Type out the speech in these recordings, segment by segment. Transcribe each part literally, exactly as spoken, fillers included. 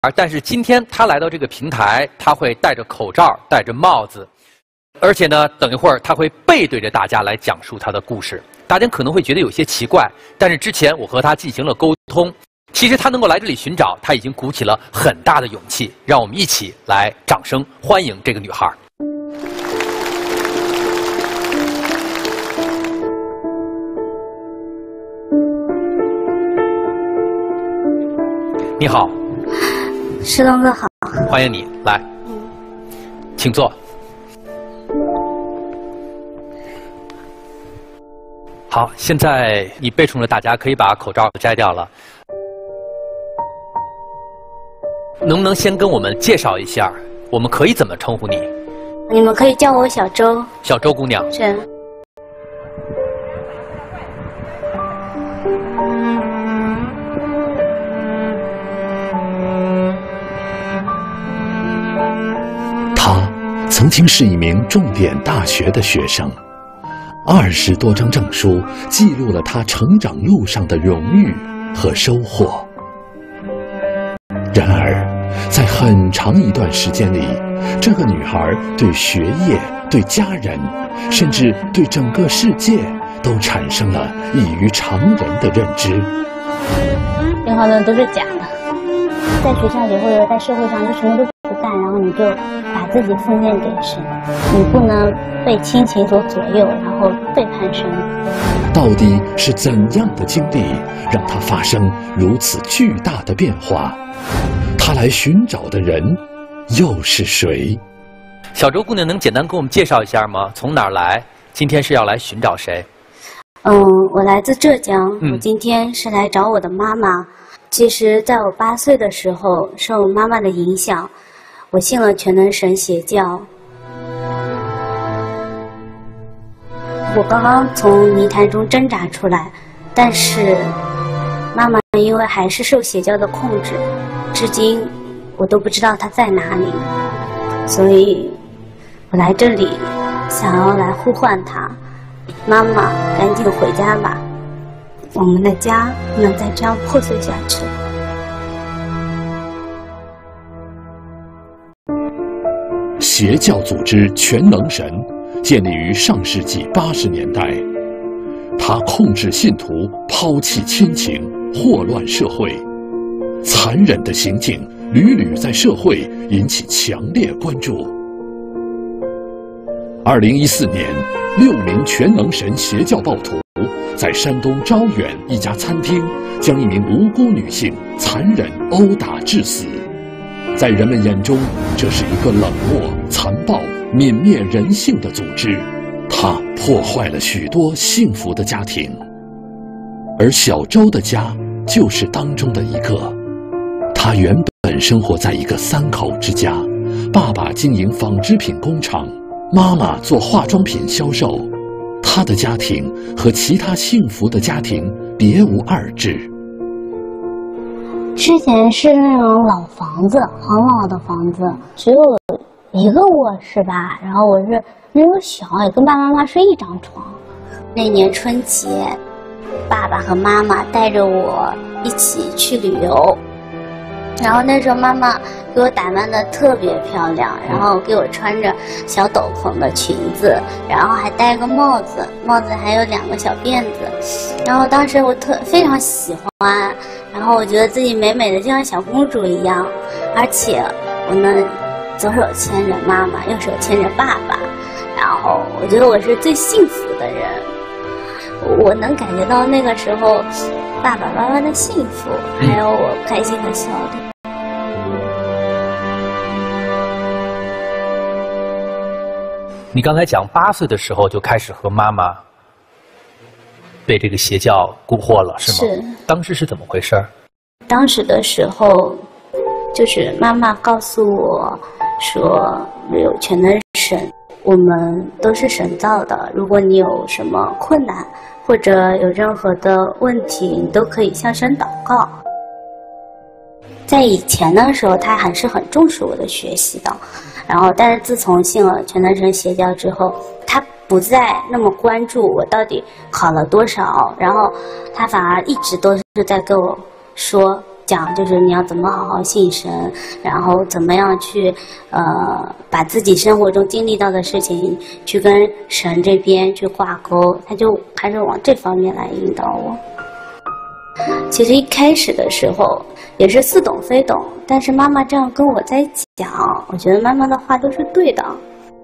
但是今天他来到这个平台，他会戴着口罩，戴着帽子，而且呢，等一会儿他会背对着大家来讲述他的故事。大家可能会觉得有些奇怪，但是之前我和他进行了沟通，其实他能够来这里寻找，他已经鼓起了很大的勇气。让我们一起来掌声欢迎这个女孩。你好， 石龙哥好， 欢迎你来，请坐。好，现在你背冲着大家，可以把口罩摘掉了。能不能先跟我们介绍一下，我们可以怎么称呼你？ 你们可以叫我小周。 小周姑娘。 是。 他曾经是一名重点大学的学生。二十多张证书记录了他成长路上的荣誉和收获。然而，在很长一段时间里，这个女孩对学业、对家人，甚至对整个世界，都产生了异于常人的认知。 任何人都是假的，在学校里或者在社会上，就什么都不干，然后你就把自己奉献给神，你不能被亲情所左右，然后背叛神。 到底是怎样的经历让他发生如此巨大的变化？他来寻找的人又是谁？ 小周姑娘能简单给我们介绍一下吗？从哪儿来？今天是要来寻找谁？ 嗯，我来自浙江，嗯、我今天是来找我的妈妈。其实在我八岁的时候，受妈妈的影响，我信了全能神邪教。我刚刚从泥潭中挣扎出来，但是妈妈因为还是受邪教的控制，至今我都不知道她在哪里，所以我来这里想要来呼唤她，妈妈赶紧回家吧，我们的家不能再这样破碎下去。 邪教组织全能神建立于上世纪八十年代，他控制信徒，抛弃亲情，祸乱社会，残忍的行径屡屡在社会引起强烈关注。二零一四年，六名全能神邪教暴徒在山东招远一家餐厅将一名无辜女性残忍殴打致死。在人们眼中，这是一个冷漠、残暴、泯灭人性的组织，它破坏了许多幸福的家庭，而小周的家就是当中的一个。他原本生活在一个三口之家，爸爸经营纺织品工厂，妈妈做化妆品销售。他的家庭和其他幸福的家庭别无二致。 之前是那种老房子，很老的房子，只有一个卧室吧，然后我是那种小，也跟爸爸妈妈睡一张床。那年春节，爸爸和妈妈带着我一起去旅游，然后那时候妈妈给我打扮得特别漂亮，然后给我穿着小斗篷的裙子，然后还戴个帽子，帽子还有两个小辫子，然后当时我特非常喜欢，然后我觉得自己美美的就像小公主一样，而且我能左手牵着妈妈，右手牵着爸爸，然后我觉得我是最幸福的人，我能感觉到那个时候爸爸妈妈的幸福，还有我开心的笑脸。 你刚才讲八岁的时候就开始和妈妈被这个邪教蛊惑了，是吗？是。当时是怎么回事？ 当时的时候，就是妈妈告诉我说，有全能神，我们都是神造的。如果你有什么困难或者有任何的问题，你都可以向神祷告。在以前的时候，他还是很重视我的学习的。然后，但是自从信了全能神邪教之后，他不再那么关注我到底考了多少，然后他反而一直都是在跟我说讲，就是你要怎么好好信神，然后怎么样去呃把自己生活中经历到的事情去跟神这边去挂钩，他就开始往这方面来引导我。其实一开始的时候也是似懂非懂，但是妈妈这样跟我在讲，我觉得妈妈的话都是对的。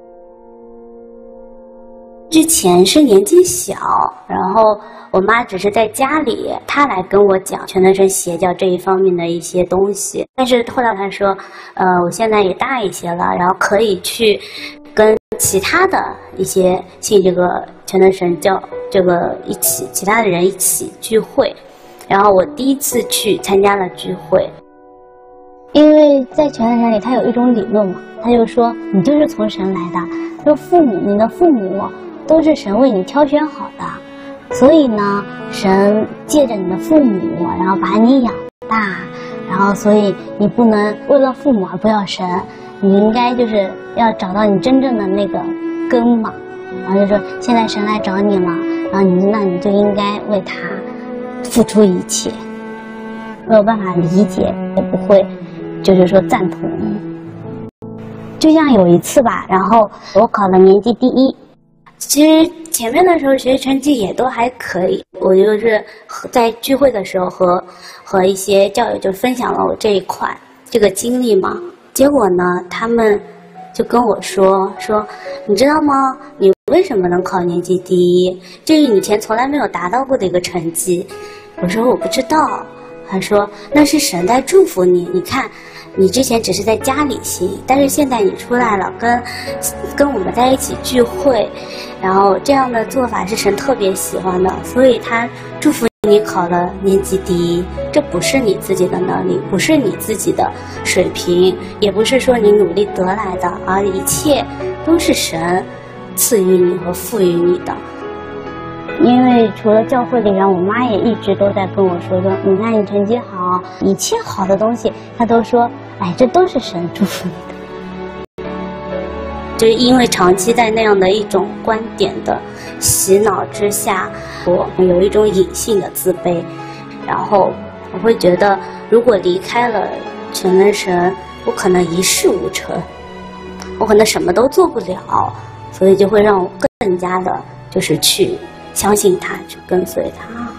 之前是年纪小，然后我妈只是在家里，她来跟我讲全能神邪教这一方面的一些东西。但是后来她说，呃，我现在也大一些了，然后可以去跟其他的一些信这个全能神教这个一起，其他的人一起聚会。然后我第一次去参加了聚会，因为在全能神里，它有一种理论嘛，他就说你就是从神来的，说父母，你的父母都是神为你挑选好的，所以呢，神借着你的父母，然后把你养大，然后所以你不能为了父母而不要神，你应该就是要找到你真正的那个根嘛。然后就说现在神来找你了，然后你那你就应该为他付出一切，没有办法理解，也不会就是说赞同。就像有一次吧，然后我考了年级第一。其实前面的时候学习成绩也都还可以，我就是在聚会的时候和和一些教友就分享了我这一块这个经历嘛。结果呢，他们就跟我说说，你知道吗？你为什么能考年级第一？这是你以前从来没有达到过的一个成绩。我说我不知道。他说那是神在祝福你，你看你之前只是在家里信，但是现在你出来了，跟跟我们在一起聚会，然后这样的做法是神特别喜欢的，所以他祝福你考了年级第一。这不是你自己的能力，不是你自己的水平，也不是说你努力得来的，而一切都是神赐予你和赋予你的。因为除了教会里人，我妈也一直都在跟我说说，你看你成绩好，一切好的东西，她都说，哎，这都是神祝福你的。就是因为长期在那样的一种观点的洗脑之下，我有一种隐性的自卑，然后我会觉得，如果离开了全能神，我可能一事无成，我可能什么都做不了，所以就会让我更加的，就是去相信他，去跟随他。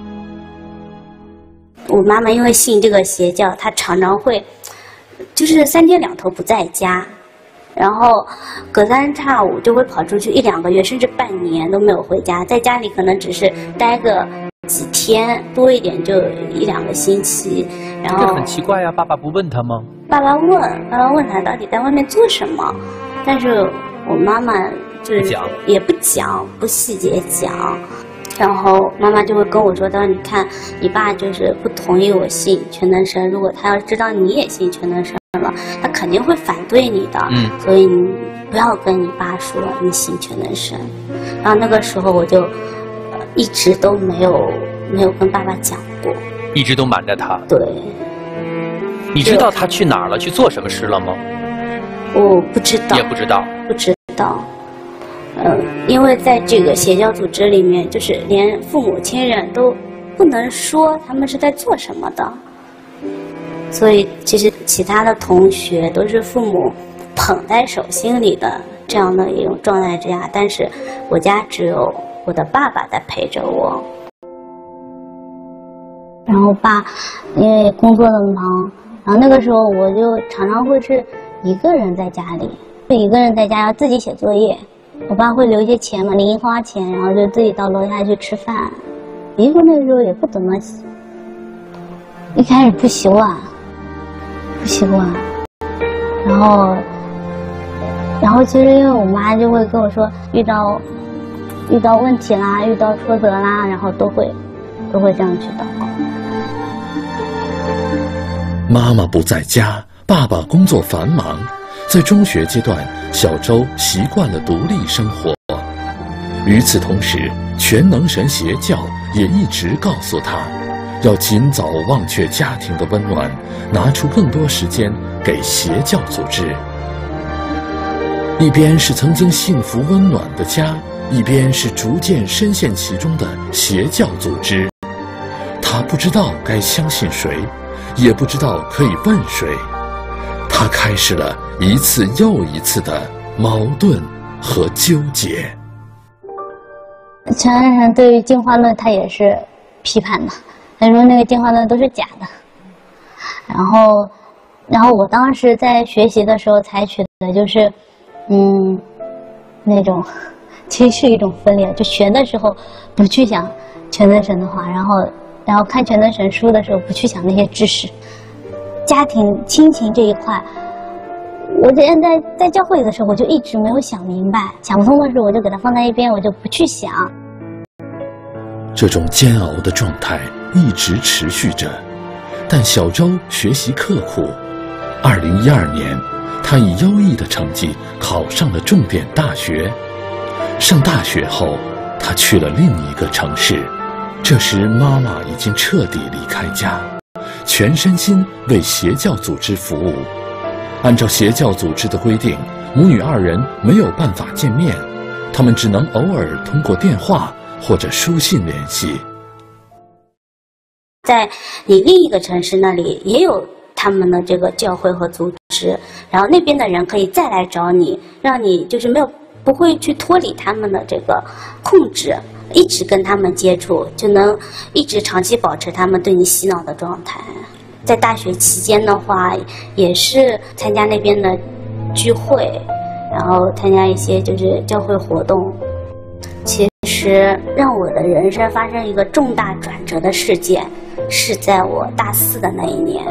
我妈妈因为信这个邪教，她常常会就是三天两头不在家，然后隔三差五就会跑出去一两个月，甚至半年都没有回家，在家里可能只是待个几天，多一点就一两个星期。然后这很奇怪呀、啊，爸爸不问他吗？ 爸爸问，爸爸问他到底在外面做什么，但是我妈妈就是也不讲，不细节讲，然后妈妈就会跟我说，她说你看你爸就是不同意我信全能神，如果他要知道你也信全能神了，他肯定会反对你的，嗯，所以你不要跟你爸说你信全能神。然后那个时候我就、呃、一直都没有没有跟爸爸讲过， 一直都瞒着他。 对。 你知道他去哪儿了，去做什么事了吗？ 我不知道。 也不知道。 不知道。呃，因为在这个邪教组织里面，就是连父母亲人都不能说他们是在做什么的，所以其实其他的同学都是父母捧在手心里的这样的一种状态之下，但是我家只有我的爸爸在陪着我。然后爸因为工作的忙，然后那个时候我就常常会是一个人在家里，就一个人在家要自己写作业。我爸会留一些钱嘛，零花钱，然后就自己到楼下去吃饭。衣服那个时候也不怎么洗，一开始不习惯，不习惯。然后，然后其实因为我妈就会跟我说，遇到遇到问题啦，遇到挫折啦，然后都会都会这样去祷告。 妈妈不在家，爸爸工作繁忙。在中学阶段，小周习惯了独立生活。与此同时，全能神邪教也一直告诉他，要尽早忘却家庭的温暖，拿出更多时间给邪教组织。一边是曾经幸福温暖的家，一边是逐渐深陷其中的邪教组织。他不知道该相信谁， 也不知道可以问谁。他开始了一次又一次的矛盾和纠结。 全安神对于进化论他也是批判的，他说那个进化论都是假的。然后，然后我当时在学习的时候采取的就是，嗯，那种其实是一种分裂，就学的时候不去想全能神的话，然后然后看全能神书的时候不去想那些知识。家庭亲情这一块，我之前在在教会的时候，我就一直没有想明白，想不通的时候，我就给它放在一边，我就不去想。 这种煎熬的状态一直持续着，但小周学习刻苦。二零一二年，他以优异的成绩考上了重点大学。上大学后，他去了另一个城市，这时妈妈已经彻底离开家，全身心为邪教组织服务。按照邪教组织的规定，母女二人没有办法见面，他们只能偶尔通过电话或者书信联系。 在你另一个城市那里也有他们的这个教会和组织，然后那边的人可以再来找你，让你就是没有不会去脱离他们的这个控制，一直跟他们接触，就能一直长期保持他们对你洗脑的状态。在大学期间的话，也是参加那边的聚会，然后参加一些就是教会活动。其实让我的人生发生一个重大转折的事件，是在我大四的那一年。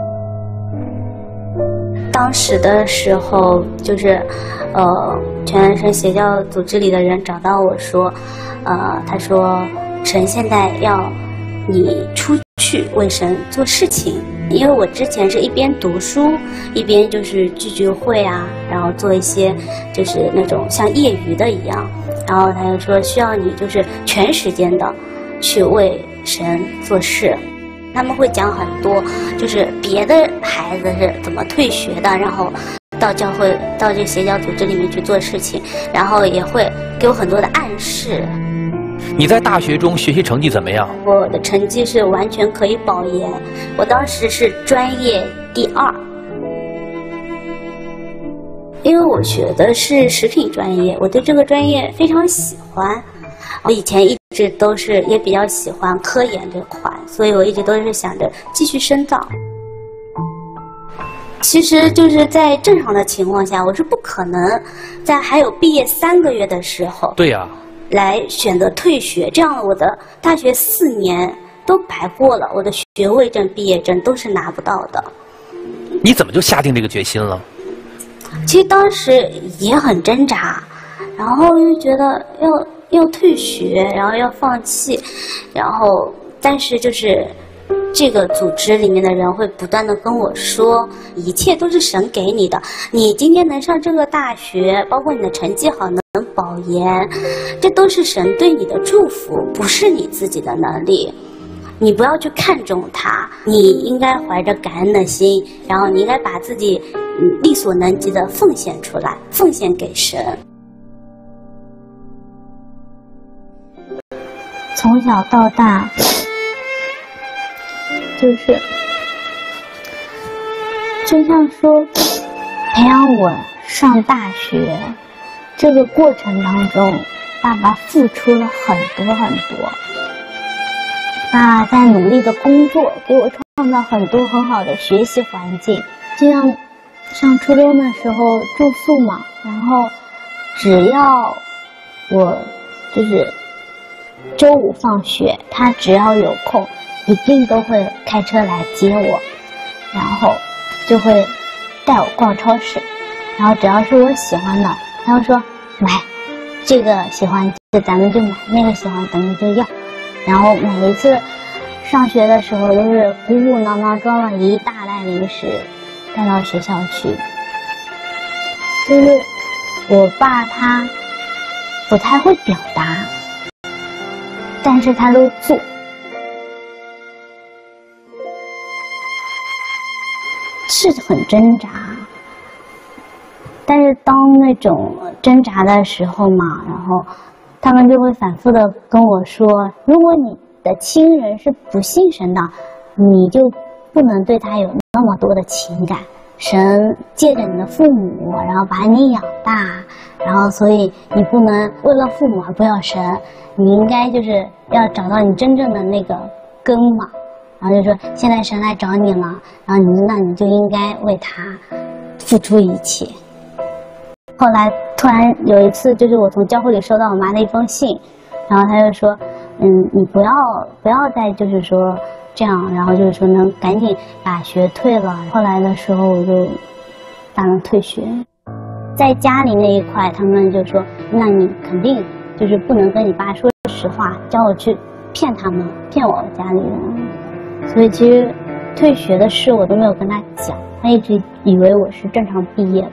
当时的时候，就是呃，全安神邪教组织里的人找到我说，呃，他说神现在要你出去为神做事情，因为我之前是一边读书一边就是聚聚会啊，然后做一些就是那种像业余的一样，然后他就说需要你就是全时间的去为神做事。他们会讲很多就是别的孩子是怎么退学的，然后到教会到这邪教组织里面去做事情，然后也会给我很多的暗示。 你在大学中学习成绩怎么样？ 我的成绩是完全可以保研，我当时是专业第二，因为我学的是食品专业，我对这个专业非常喜欢。我以前一直都是也比较喜欢科研这块，所以我一直都是想着继续深造。其实就是在正常的情况下，我是不可能在还有毕业三个月的时候， 对呀， 来选择退学，这样我的大学四年都白过了，我的学位证、毕业证都是拿不到的。 你怎么就下定这个决心了？ 其实当时也很挣扎，然后又觉得要要退学，然后要放弃，然后但是就是这个组织里面的人会不断的跟我说，一切都是神给你的，你今天能上这个大学，包括你的成绩好能保研，这都是神对你的祝福，不是你自己的能力。你不要去看重它，你应该怀着感恩的心，然后你应该把自己力所能及的奉献出来，奉献给神。从小到大，就是就像说培养我上大学这个过程当中，爸爸付出了很多很多，爸爸在努力的工作，给我创造很多很好的学习环境。就像上初中的时候住宿嘛，然后只要我就是周五放学，他只要有空一定都会开车来接我，然后就会带我逛超市，然后只要是我喜欢的，他会说买这个喜欢就咱们就买，那个喜欢咱们就要。然后每一次上学的时候都是鼓鼓囊囊装了一大袋零食带到学校去。就是我爸他不太会表达，但是他都做。是很挣扎，但是当那种挣扎的时候嘛，然后他们就会反复的跟我说，如果你的亲人是不信神的，你就不能对他有那么多的情感。神借着你的父母，然后把你养大，然后所以你不能为了父母而不要神，你应该就是要找到你真正的那个根嘛。然后就说现在神来找你了，然后你那你就应该为他付出一切。后来突然有一次，就是我从教会里收到我妈的一封信，然后她就说，嗯，你不要不要再就是说这样，然后就是说能赶紧把学退了。后来的时候我就打算退学。在家里那一块，他们就说，那你肯定就是不能跟你爸说实话，叫我去骗他们，骗我家里人。所以其实退学的事我都没有跟他讲，他一直以为我是正常毕业的。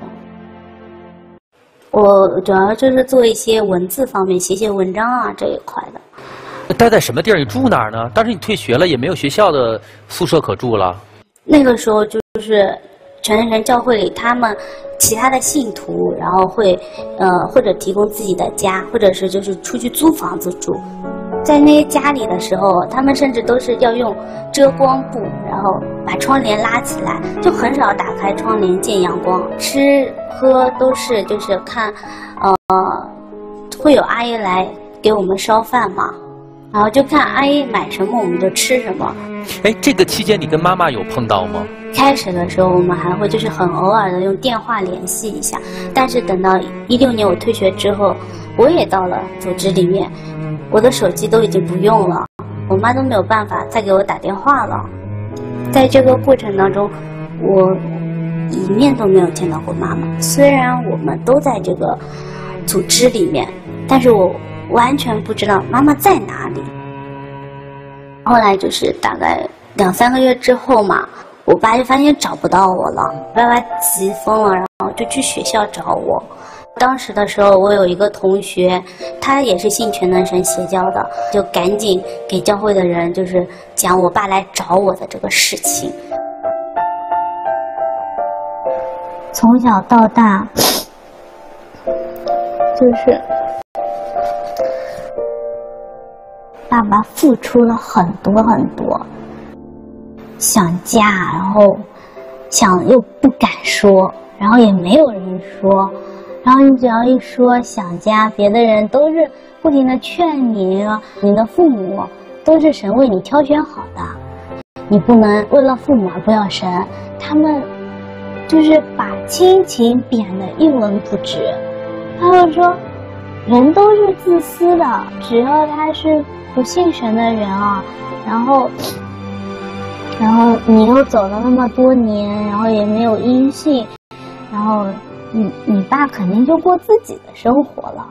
我主要就是做一些文字方面，写写文章啊这一块的。 待在什么地儿？你住哪儿呢？当时你退学了，也没有学校的宿舍可住了。 那个时候就是全能神教会里他们其他的信徒，然后会呃或者提供自己的家，或者是就是出去租房子住。在那些家里的时候，他们甚至都是要用遮光布，然后把窗帘拉起来，就很少打开窗帘见阳光。吃喝都是就是看，呃，会有阿姨来给我们烧饭嘛，然后就看阿姨买什么我们就吃什么。 哎，这个期间你跟妈妈有碰到吗？ 开始的时候我们还会就是很偶尔的用电话联系一下，但是等到一六年我退学之后，我也到了组织里面，我的手机都已经不用了，我妈都没有办法再给我打电话了。在这个过程当中，我一面都没有见到过妈妈。虽然我们都在这个组织里面，但是我完全不知道妈妈在哪里。后来就是大概两三个月之后嘛，我爸就发现找不到我了，爸爸急疯了，然后就去学校找我。当时的时候，我有一个同学，他也是信全能神邪教的，就赶紧给教会的人就是讲我爸来找我的这个事情。从小到大，就是爸爸付出了很多很多，想家，然后想又不敢说，然后也没有人说。然后你只要一说想家，别的人都是不停的劝你，你的父母都是神为你挑选好的，你不能为了父母而不要神。他们就是把亲情贬得一文不值。他们说人都是自私的，只要他是不信神的人啊，然后然后你又走了那么多年，然后也没有音信，然后你你爸肯定就过自己的生活了。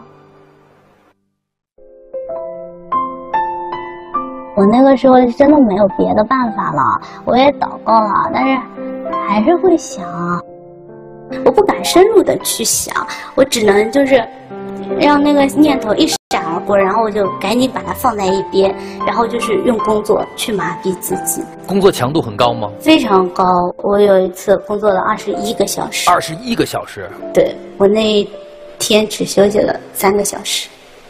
我那个时候真的没有别的办法了，我也祷告了，但是还是会想，我不敢深入的去想，我只能就是让那个念头一闪而过，然后我就赶紧把它放在一边，然后就是用工作去麻痹自己。 工作强度很高吗？ 非常高，我有一次工作了二十一个小时。 二十一个小时？ 对，我那一天只休息了三个小时。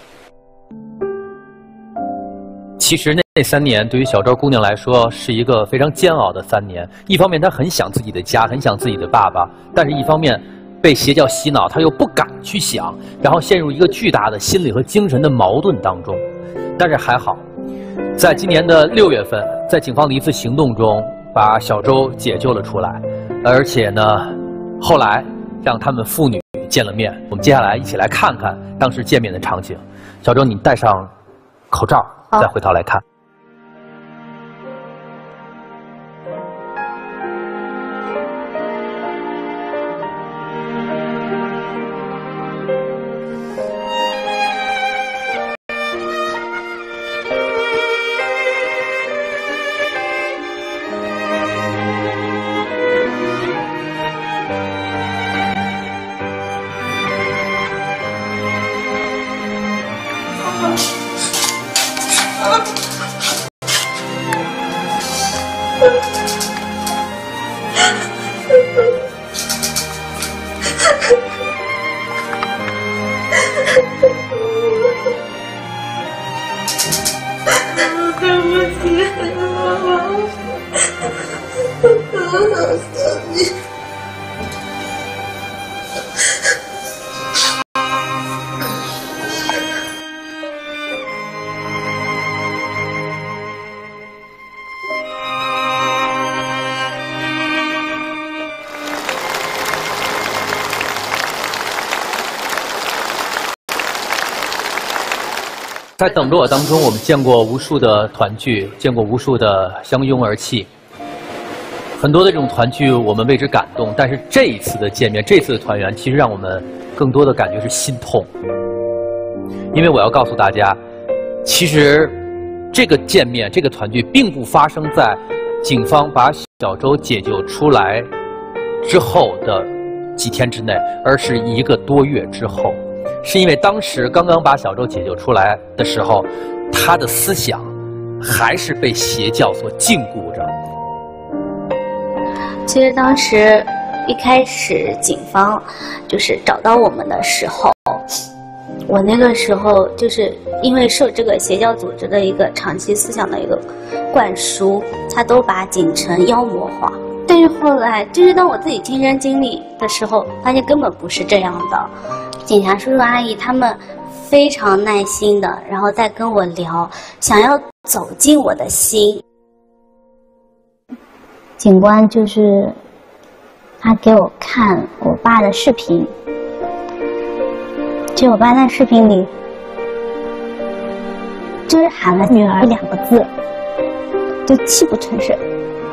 其实那那三年对于小赵姑娘来说是一个非常煎熬的三年。一方面她很想自己的家，很想自己的爸爸，但是一方面被邪教洗脑，她又不敢去想，然后陷入一个巨大的心理和精神的矛盾当中。但是还好，在今年的六月份，在警方的一次行动中，把小周解救了出来，而且呢，后来让他们父女见了面。我们接下来一起来看看当时见面的场景。小周，你戴上口罩，再回头来看。 的死你。 在等着我当中，我们见过无数的团聚，见过无数的相拥而泣。很多的这种团聚，我们为之感动。但是这一次的见面，这次的团圆，其实让我们更多的感觉是心痛。因为我要告诉大家，其实这个见面、这个团聚，并不发生在警方把小周解救出来之后的几天之内，而是一个多月之后。是因为当时刚刚把小周解救出来的时候，他的思想还是被邪教所禁锢着。 其实当时一开始警方就是找到我们的时候，我那个时候就是因为受这个邪教组织的一个长期思想的一个灌输，他都把警察妖魔化。但是后来就是当我自己亲身经历的时候，发现根本不是这样的。警察叔叔阿姨他们非常耐心的，然后再跟我聊，想要走进我的心。警官就是他给我看我爸的视频，就我爸在视频里就是喊了女儿两个字，就泣不成声。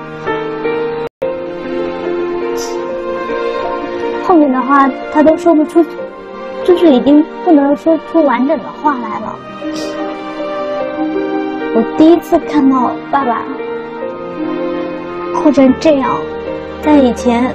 后面的话他都说不出，就是已经不能说出完整的话来了。我第一次看到爸爸哭成这样，在以前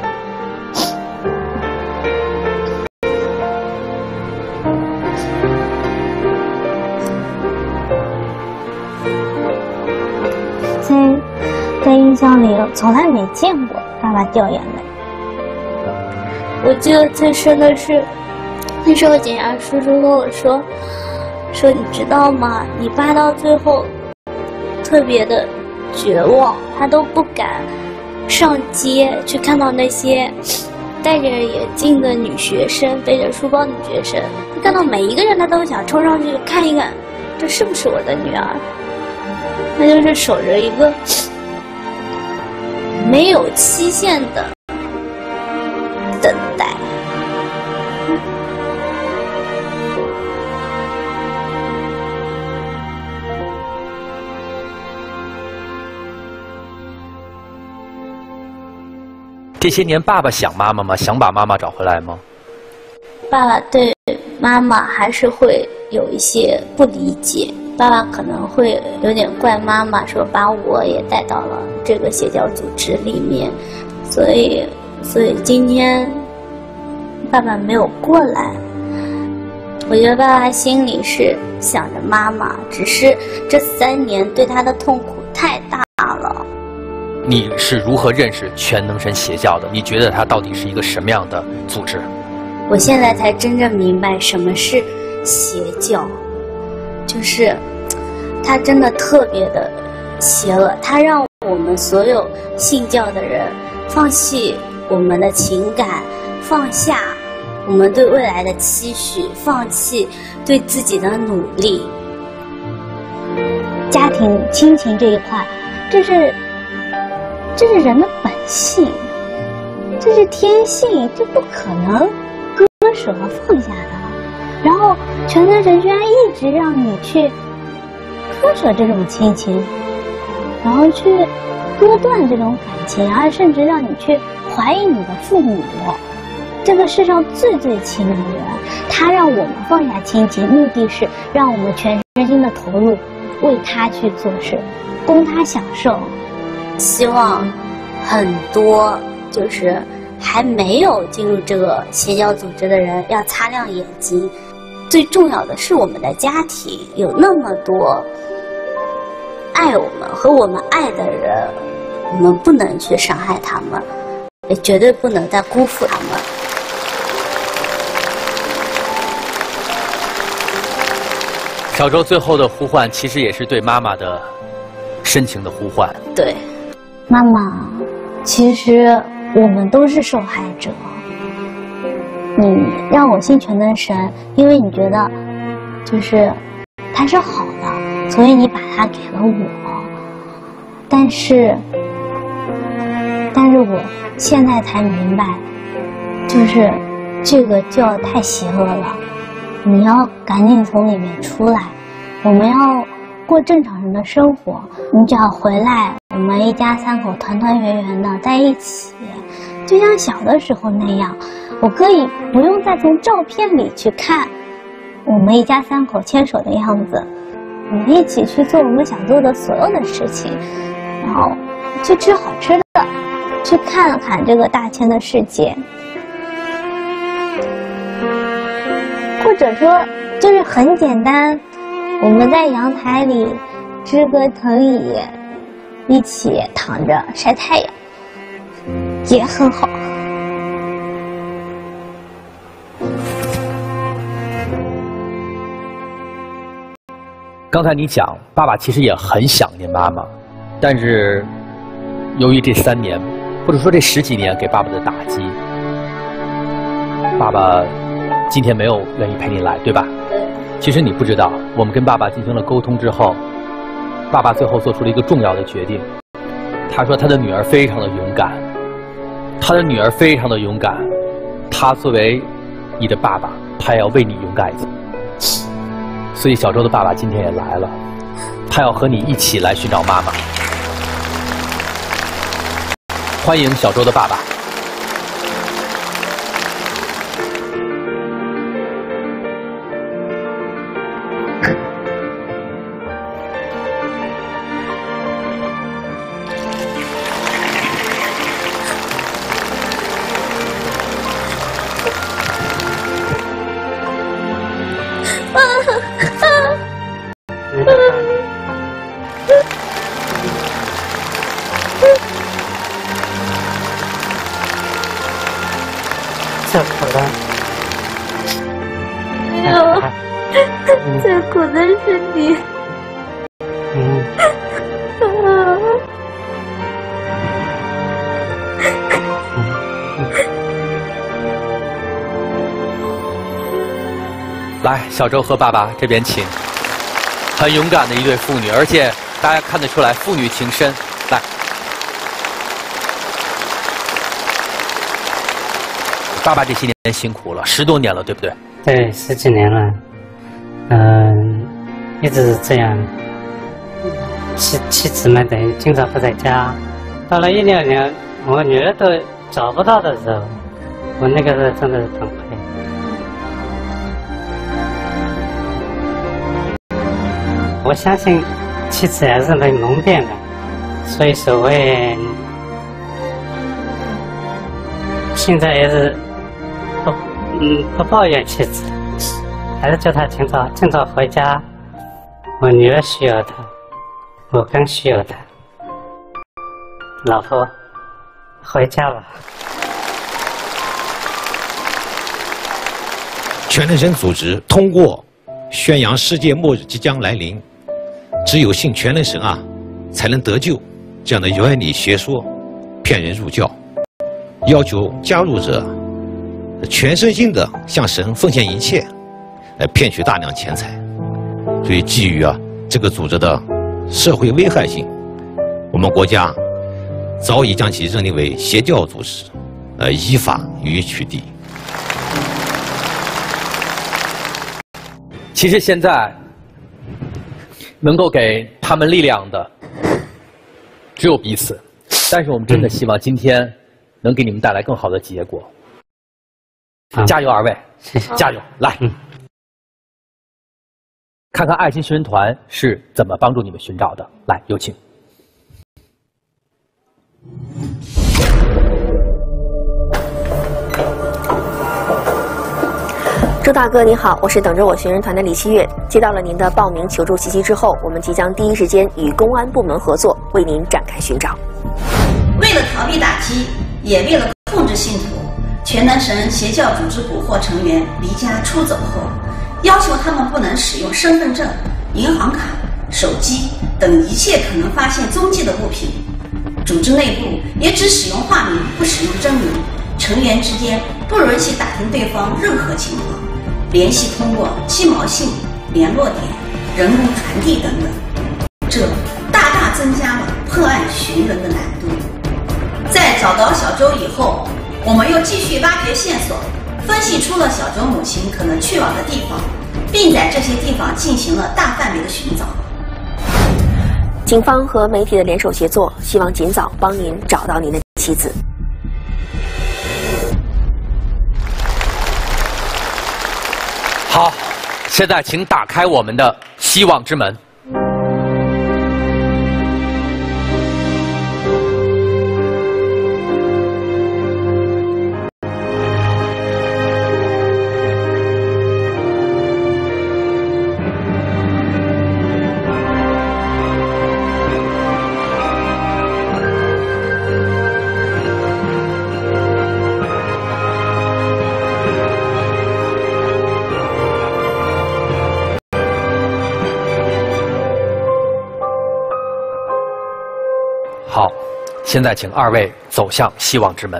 在在印象里从来没见过爸爸掉眼泪。我记得最深的是那时候警察叔叔跟我说说你知道吗，你爸到最后特别的绝望，他都不敢上街去看到那些戴着眼镜的女学生，背着书包的女学生，他看到每一个人他都想冲上去看一看这是不是我的女儿。他就是守着一个没有期限的等待。 这些年，爸爸想妈妈吗？想把妈妈找回来吗？ 爸爸对妈妈还是会有一些不理解，爸爸可能会有点怪妈妈，说把我也带到了这个邪教组织里面，所以，所以今天爸爸没有过来。我觉得爸爸心里是想着妈妈，只是这三年对他的痛苦太大了。 你是如何认识全能神邪教的？你觉得它到底是一个什么样的组织？ 我现在才真正明白什么是邪教，就是它真的特别的邪恶，它让我们所有信教的人放弃我们的情感，放下我们对未来的期许，放弃对自己的努力。家庭亲情这一块，这是这是人的本性，这是天性，这不可能割舍和放下的。然后全能神居然一直让你去割舍这种亲情，然后去割断这种感情，而甚至让你去怀疑你的父母，这个世上最最亲的人，他让我们放下亲情，目的是让我们全身心的投入，为他去做事，供他享受。希望很多就是还没有进入这个邪教组织的人要擦亮眼睛。最重要的是我们的家庭，有那么多爱我们和我们爱的人，我们不能去伤害他们，也绝对不能再辜负他们。 小周最后的呼唤，其实也是对妈妈的深情的呼唤。 对，妈妈， 其实我们都是受害者。你让我信全能神，因为你觉得就是他是好的，所以你把他给了我。但是，但是我现在才明白，就是这个教太邪恶了，你要赶紧从里面出来。我们要过正常人的生活，你只要回来，我们一家三口团团圆圆的在一起，就像小的时候那样。我可以不用再从照片里去看我们一家三口牵手的样子，我们一起去做我们想做的所有的事情，然后去吃好吃的，去看看这个大千的世界，或者说就是很简单，我们在阳台里支个藤椅，一起躺着晒太阳，也很好。 刚才你讲，爸爸其实也很想念妈妈，但是由于这三年，或者说这十几年给爸爸的打击，爸爸今天没有愿意陪你来，对吧？其实你不知道，我们跟爸爸进行了沟通之后，爸爸最后做出了一个重要的决定。他说他的女儿非常的勇敢，他的女儿非常的勇敢，他作为你的爸爸，他要为你勇敢一次。所以小周的爸爸今天也来了，他要和你一起来寻找妈妈。欢迎小周的爸爸。 这苦了， 没有，最苦的是你。 嗯。 来，小周和爸爸这边请。很勇敢的一对父女，而且大家看得出来父女情深。来，爸爸这些年辛苦了，十多年了，对不对？ 对，十几年了，嗯，一直这样。妻妻子们等于经常不在家。到了一六年，我女儿都找不到的时候，我那个时候真的是崩溃。我相信妻子还是被蒙骗的，所以所谓现在也是不嗯不抱怨妻子，还是叫他尽早尽早回家。我女儿需要他，我更需要他。老婆，回家吧。 全能神组织通过宣扬世界末日即将来临，只有信全能神啊，才能得救。这样的原理学说，骗人入教，要求加入者全身心的向神奉献一切，来骗取大量钱财。所以基于啊这个组织的社会危害性，我们国家早已将其认定为邪教组织，呃，依法予以取缔。 其实现在能够给他们力量的只有彼此，但是我们真的希望今天能给你们带来更好的结果。 嗯、 加油，二位， 谢谢， 加油！来， 嗯、 看看爱心寻人团是怎么帮助你们寻找的。来，有请。 周大哥你好，我是等着我寻人团的李七月。接到了您的报名求助信息之后，我们即将第一时间与公安部门合作，为您展开寻找。 为了逃避打击，也为了控制信徒，全能神邪教组织蛊惑成员离家出走后，要求他们不能使用身份证、银行卡、手机等一切可能发现踪迹的物品。 组织内部也只使用化名，不使用真名，成员之间不允许打听对方任何情况，联系通过鸡毛信、联络点、人工传递等等，这大大增加了破案寻人的难度。在找到小周以后，我们又继续挖掘线索，分析出了小周母亲可能去往的地方，并在这些地方进行了大范围的寻找。 警方和媒体的联手协作，希望尽早帮您找到您的妻子。 好，现在请打开我们的希望之门。好，现在请二位走向希望之门。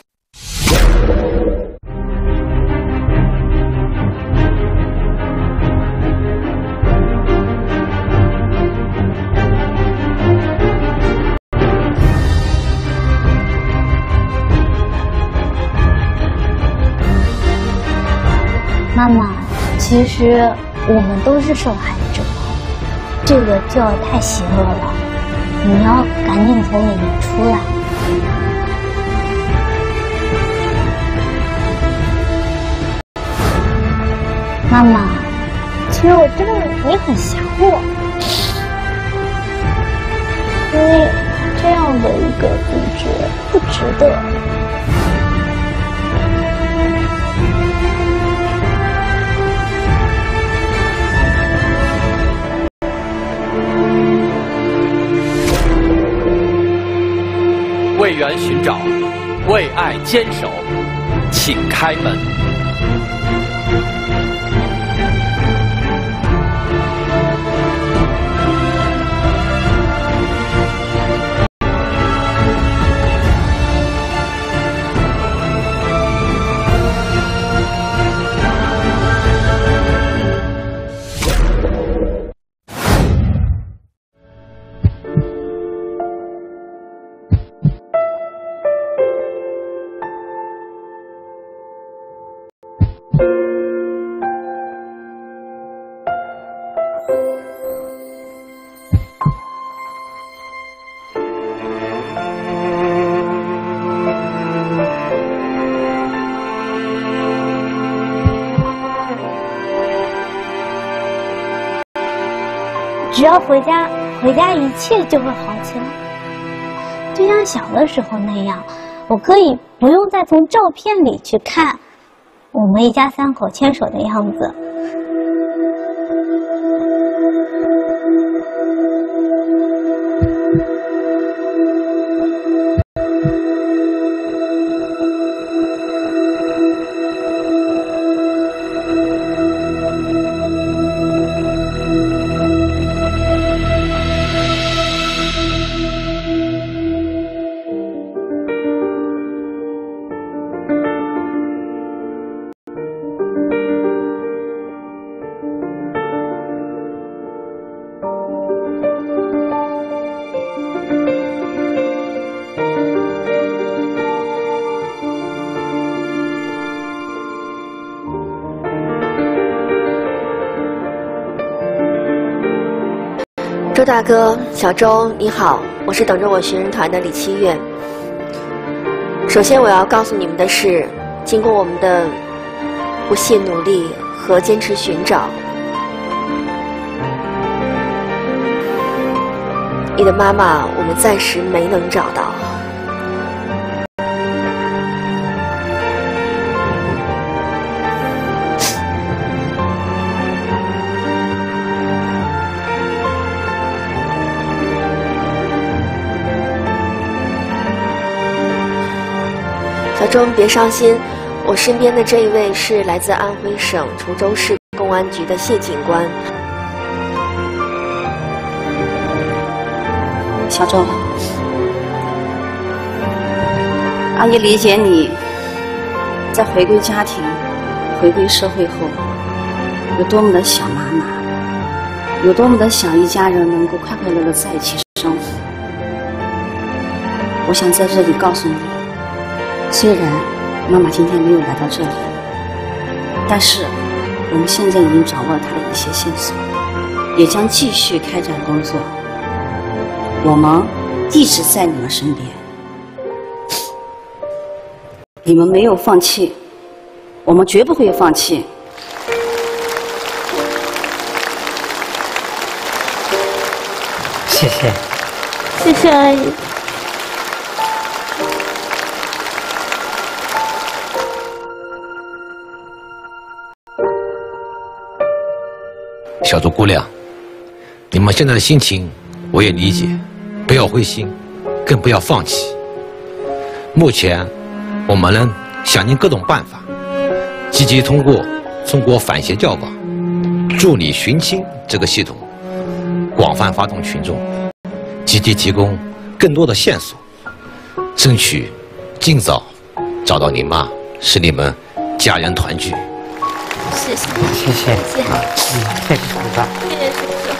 妈妈，其实我们都是受害者，这个就要太邪恶了。你要赶紧从里面出来。妈妈，其实我知道你很想我，因为这样的一个主角不值得。 为缘寻找，为爱坚守，请开门。只要回家，回家一切就会好起来。就像小的时候那样，我可以不用再从照片里去看我们一家三口牵手的样子。 周大哥，小周，你好，我是等着我寻人团的李七月。首先，我要告诉你们的是，经过我们的不懈努力和坚持寻找，你的妈妈我们暂时没能找到。小周，别伤心，我身边的这一位是来自安徽省滁州市公安局的谢警官。 小周， 阿姨理解你在回归家庭、回归社会后，有多么的想妈妈，有多么的想一家人能够快快乐乐在一起生活。我想在这里告诉你，虽然妈妈今天没有来到这里，但是我们现在已经掌握了她的一些线索，也将继续开展工作。我们一直在你们身边，你们没有放弃，我们绝不会放弃。 谢谢， 谢谢阿姨。 小周姑娘，你们现在的心情我也理解，不要灰心，更不要放弃。目前，我们呢想尽各种办法，积极通过中国反邪教网助你寻亲这个系统，广泛发动群众，积极提供更多的线索，争取尽早找到你妈，使你们家人团聚。 谢谢， 谢谢， 谢谢， 嗯，谢谢叔叔。 谢谢叔叔。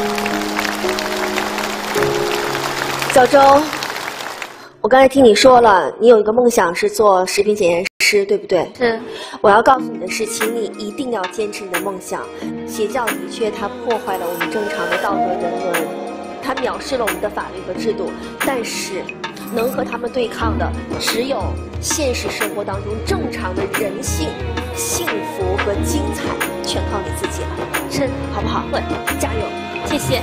小周，我刚才听你说了，你有一个梦想是做食品检验师，对不对？ 是。 我要告诉你的是，请你一定要坚持你的梦想。邪教的确它破坏了我们正常的道德人伦，它藐视了我们的法律和制度，但是能和他们对抗的只有现实生活当中正常的人性、幸福和精彩，全靠你自己了。 是， 好不好？ 会， 加油！ 谢谢。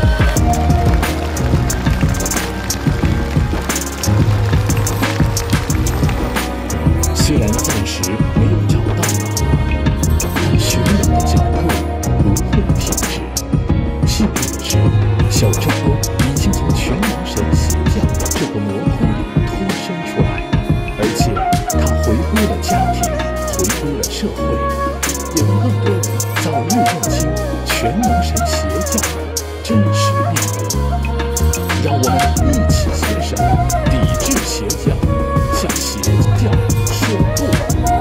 虽然暂时没有找到妈妈，但寻人的脚步不会停止。幸运的是，小周已经从全能神邪教这个魔窟里脱身出来，而且他回归了家庭，回归了社会，也让更多人早日认清全能神邪教的真实面目。让我们一起携手抵制邪教，向邪教说不。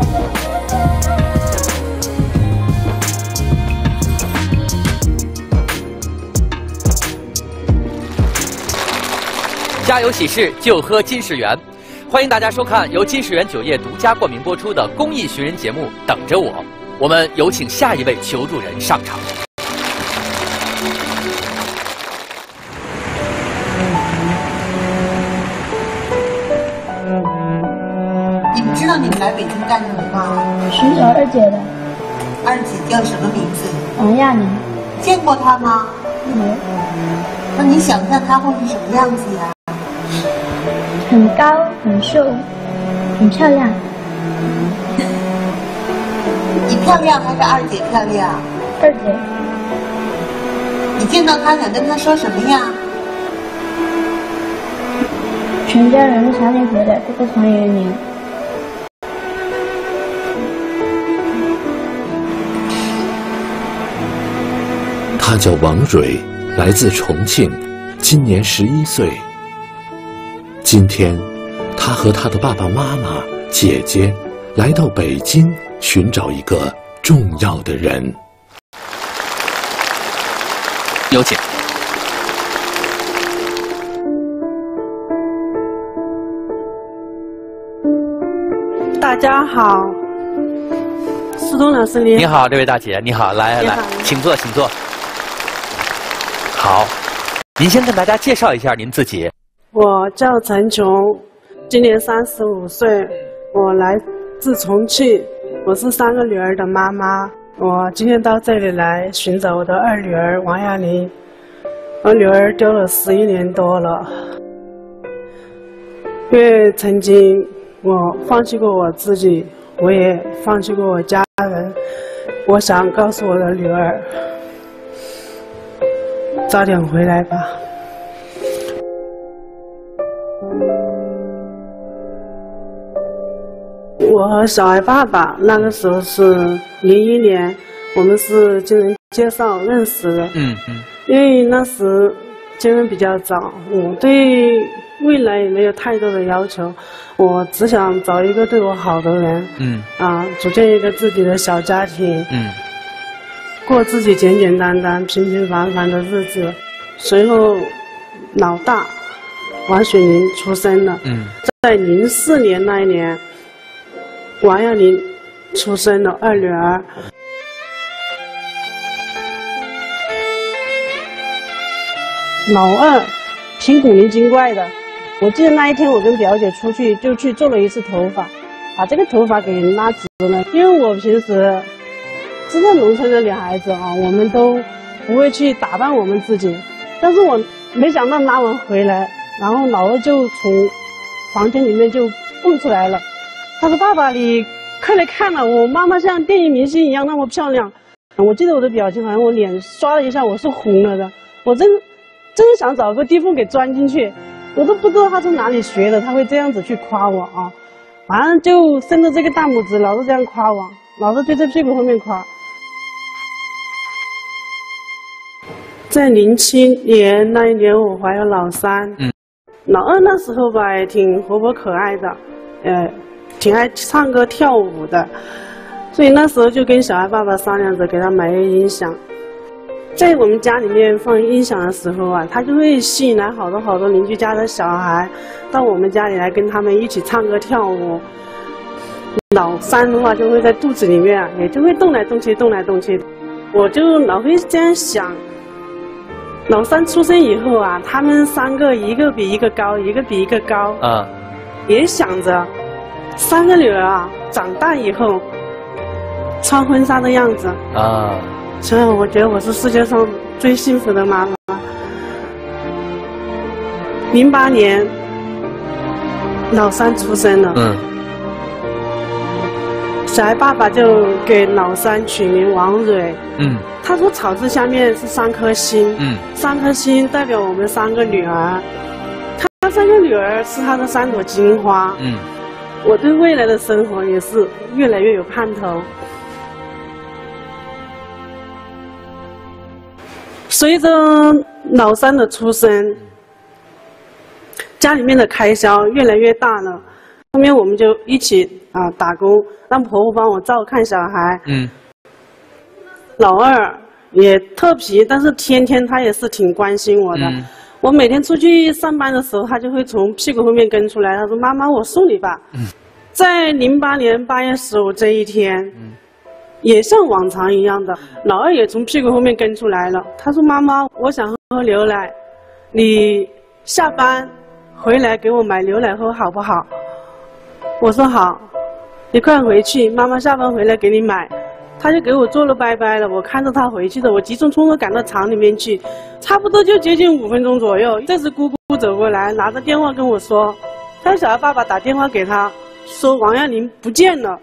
家有喜事就喝金世源，欢迎大家收看由金世源酒业独家冠名播出的公益寻人节目《等着我》。我们有请下一位求助人上场。 你们知道你们来北京干什么吗？ 寻找二姐的。 二姐叫什么名字？ 王亚宁。 见过她吗？ 没有。 那你想象她会是什么样子呀？ 很高，很瘦，很漂亮。 你漂亮还是二姐漂亮？ 二姐。 你见到她想跟她说什么呀？ 全家人都想你回来，过个团圆年。 他叫王蕊，来自重庆，今年十一岁。今天，他和他的爸爸妈妈、姐姐来到北京，寻找一个重要的人。 有请。 大家好，思东老师你好。 你好，这位大姐，你好，来来，请坐，请坐。好，您先跟大家介绍一下您自己。 我叫陈琼，今年三十五岁，我来自重庆，我是三个女儿的妈妈。我今天到这里来寻找我的二女儿王亚玲，我女儿丢了十一年多了，因为曾经我放弃过我自己，我也放弃过我家人。我想告诉我的女儿，早点回来吧。我和小孩爸爸那个时候是零一年，我们是经人介绍认识的。 嗯嗯。 因为那时经人比较早，我对未来也没有太多的要求，我只想找一个对我好的人， 嗯， 啊，组建一个自己的小家庭， 嗯， 过自己简简单单、平平凡凡的日子。随后，老大王雪玲出生了， 嗯， 在零四年那一年，王亚玲出生了二女儿。老二挺古灵精怪的，我记得那一天我跟表姐出去就去做了一次头发，把这个头发给拉直了。因为我平时知道农村的女孩子啊，我们都不会去打扮我们自己，但是我没想到拉完回来，然后老二就从房间里面就蹦出来了，他说：“爸爸，你快来看了，我妈妈像电影明星一样那么漂亮。”我记得我的表情好像我脸刷了一下，我是红了的，我真真的想找个地缝给钻进去，我都不知道他从哪里学的，他会这样子去夸我啊！反正就伸着这个大拇指，老是这样夸我，老是就在屁股后面夸。在零七年那一年，我怀了老三， 嗯， 老二那时候吧也挺活泼可爱的，呃，挺爱唱歌跳舞的，所以那时候就跟小孩爸爸商量着给他买个音响。在我们家里面放音响的时候啊，他就会吸引来好多好多邻居家的小孩到我们家里来跟他们一起唱歌跳舞。老三的话就会在肚子里面啊，也就会动来动去动来动去。我就老会这样想，老三出生以后啊，他们三个一个比一个高，一个比一个高啊，也想着三个女儿啊长大以后穿婚纱的样子啊。所以我觉得我是世界上最幸福的妈妈。零八年，老三出生了，嗯，小孩爸爸就给老三取名王蕊，嗯，他说草字下面是三颗星，嗯，三颗星代表我们三个女儿，他三个女儿是他的三朵金花，嗯，我对未来的生活也是越来越有盼头。随着老三的出生，家里面的开销越来越大了。后面我们就一起啊、呃、打工，让婆婆帮我照看小孩。嗯。老二也特皮，但是天天他也是挺关心我的。嗯、我每天出去上班的时候，他就会从屁股后面跟出来，他说：“妈妈，我送你吧。嗯”在零八年八月十五这一天。嗯，也像往常一样的，老二也从屁股后面跟出来了。他说：“妈妈，我想喝牛奶，你下班回来给我买牛奶喝好不好？”我说：“好，你快回去，妈妈下班回来给你买。”他就给我做了拜拜了。我看着他回去的，我急匆匆的赶到厂里面去，差不多就接近五分钟左右。这时姑姑走过来，拿着电话跟我说，他小孩爸爸打电话给他，说王亚玲不见了。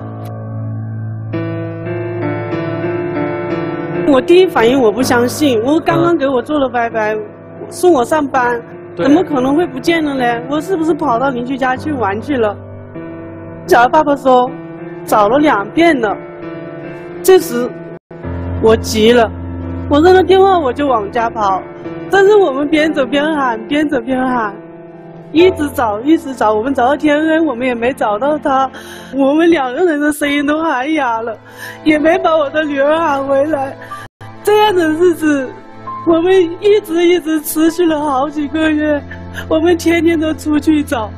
我第一反应我不相信，我刚刚给我做了拜拜，送我上班，怎么可能会不见了呢？我是不是跑到邻居家去玩去了？小孩爸爸说找了两遍了。这时我急了，我扔了电话我就往家跑，但是我们边走边喊，边走边喊，一直找一直找，我们找到天黑，我们也没找到他，我们两个人的声音都喊哑了，也没把我的女儿喊回来。这样的日子我们一直一直持续了好几个月，我们天天都出去找。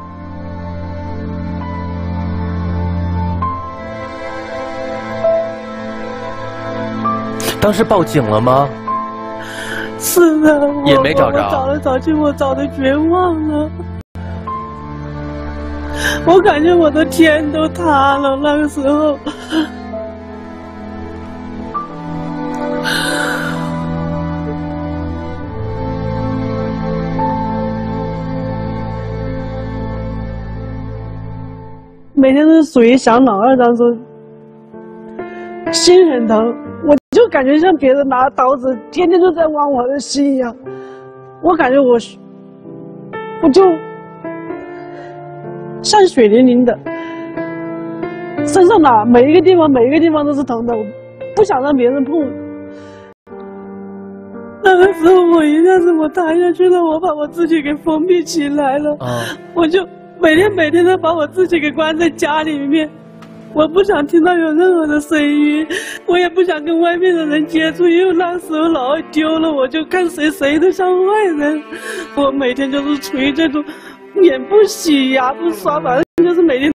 当时报警了吗？ 是的， 也没找着。 我找来找去，我找的绝望了，我感觉我的天都塌了。那个时候，每天都是属于想老二当中，心很疼。我就感觉像别人拿刀子天天都在剜我的心一样，我感觉我我就像血淋淋的，身上哪每一个地方每一个地方都是疼的，我不想让别人碰。 那个时候我一下子我塌下去了，我把我自己给封闭起来了。 啊， 我就每天每天都把我自己给关在家里面，我不想听到有任何的声音，我也不想跟外面的人接触，因为那时候老二丢了，我就看谁谁都像坏人。我每天就是处于这种眼不洗牙不刷，反正就是每天